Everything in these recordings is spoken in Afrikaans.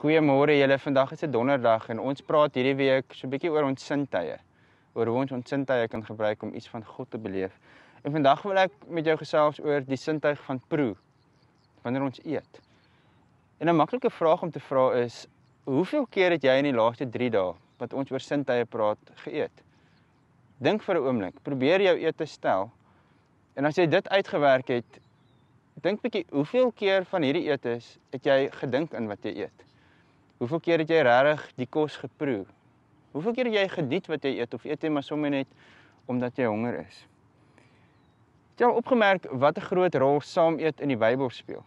Goeiemôre julle, vandag is 'n donderdag en ons praat hierdie week so 'n bietjie oor ons sintuie. Oor hoe ons sintuie kan gebruik om iets van God te beleef. En vandag wil ek met jou gesels oor die sintuig van proe, wanneer ons eet. En 'n maklike vraag om te vra is, hoeveel keer het jy in die laaste 3 dae, wat ons oor sintuie praat, geëet? Dink vir 'n oomblik, probeer jou eet te stel. En as jy dit uitgewerk het, dink bietjie, hoeveel keer van hierdie etes het jy gedink in wat jy eet? Hoeveel keer het jy regtig die kos geproe? Hoeveel keer het jy geniet wat jy eet, of eet jy maar sommer net omdat jy honger is? Het jy al opgemerk wat 'n groot rol saam eet in die Bybel speel?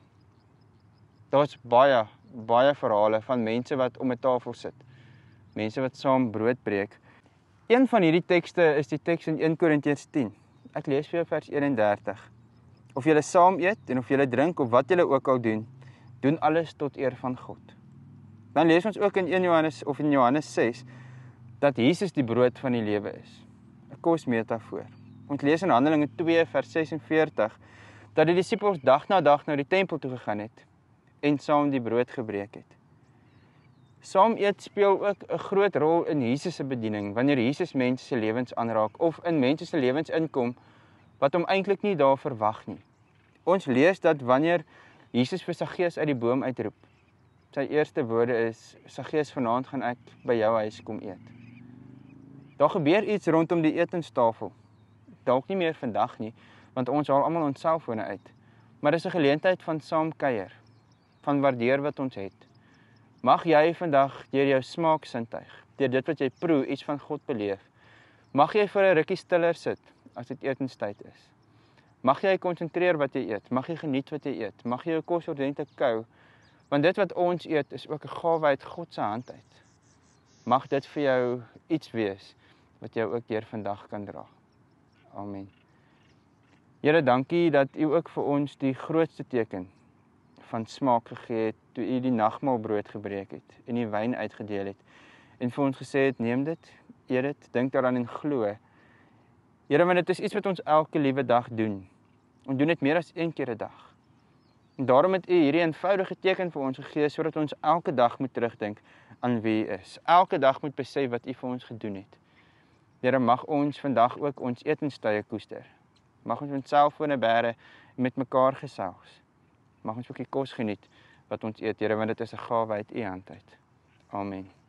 Daar's baie verhale van mense wat om 'n tafel sit. Mense wat saam brood breek. Een van hierdie tekste is die teks in 1 Korintiërs 10. Ek lees vir jou vers 31. Of julle saam eet en of julle drink of wat julle ook al doen, doen alles tot eer van God. Dan lees ons ook in 1 Johannes of in Johannes 6 dat Jesus die brood van die lewe is. 'n Kosmetafoor. Ons lees in Handelinge 2 vers 46 dat die disippels dag na dag na die tempel toe gegaan het en saam die brood gebreek het. Saam eet speel ook 'n groot rol in Jesus se bediening wanneer Jesus mense se lewens aanraak of in mense se lewens inkom wat hom eintlik nie daar verwag nie. Ons lees dat wanneer Jesus vir Saggeus uit die boom uitroep, sy eerste woorde is, Saggeus, vanaand gaan ek by jou huis kom eet. Daar gebeur iets rondom die etenstafel. Dalk nie meer vandag nie, want ons haal almal ons selfone uit. Maar dis 'n geleentheid van saam kuier, van waardeer wat ons het. Mag jy vandag deur jou smaaksintuig, deur dit wat jy proe, iets van God beleef. Mag jy vir 'n rukkie stiller sit as dit etenstyd is. Mag jy konsentreer wat jy eet, mag jy geniet wat jy eet, mag jy jou kos ordentlik kou, want dit wat ons eet is ook 'n gawe uit God se hand uit. Mag dit vir jou iets wees wat jou ook deur vandag kan dra. Amen. Here, dankie dat U ook vir ons die grootste teken van smaak gegee het toe U die nagmaalbrood gebreek het en die wyn uitgedeel het en vir ons gesê het, neem dit, eet dit, dink daaraan en glo. Here, want dit is iets wat ons elke liewe dag doen. Ons doen dit meer as een keer 'n dag. En daarom het U hierdie eenvoudige teken vir ons gegee, sodat ons elke dag moet terugdink aan wie U is. Elke dag moet besef wat U vir ons gedoen het. Here, mag ons vandag ook ons etenstye koester. Mag ons ons selfone bære en met mekaar gesels. Mag ons ook die kos geniet wat ons eet, Here, want dit is 'n gawe uit U hand uit. Amen.